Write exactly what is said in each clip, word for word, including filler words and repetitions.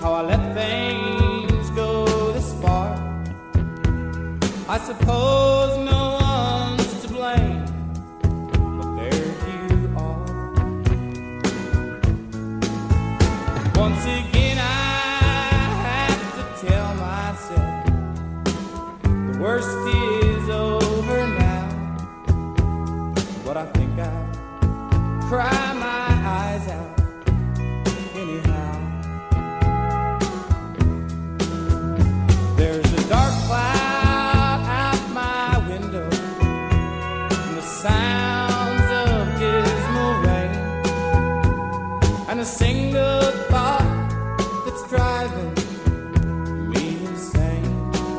how I let things go this far. I suppose no one's to blame, but there you are. Once again I have to tell myself the worst is over now, but I think I'll cry my eyes out anyhow. There's a dark cloud out my window, and the sounds of dismal rain, and a single thought that's driving me insane.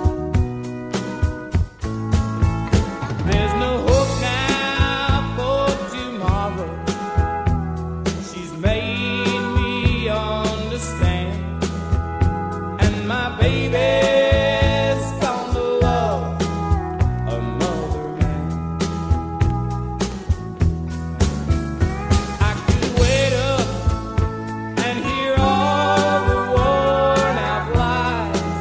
There's no hope now for tomorrow. She's made me understand, and my baby's gone to love another man. I could wait up and hear all the worn out lies.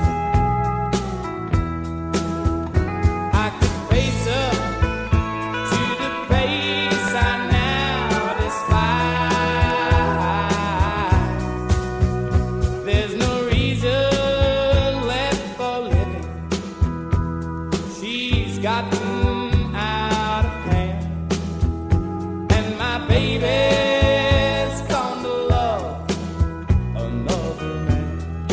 I could face up to the face I now despise. There's no reason left for living. She's gotten out of hand, and my baby's gone to love another man.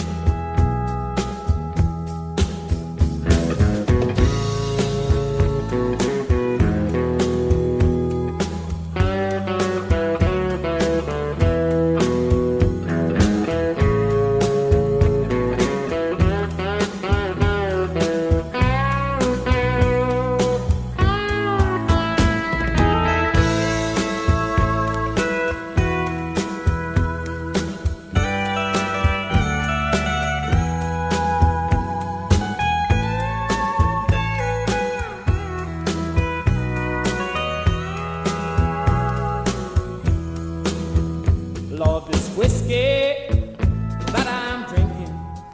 Lord, this whiskey that I'm drinking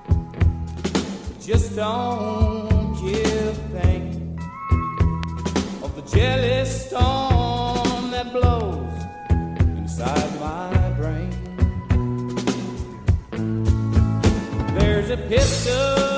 just don't give pain of the jealous storm that blows inside my brain. There's a pistol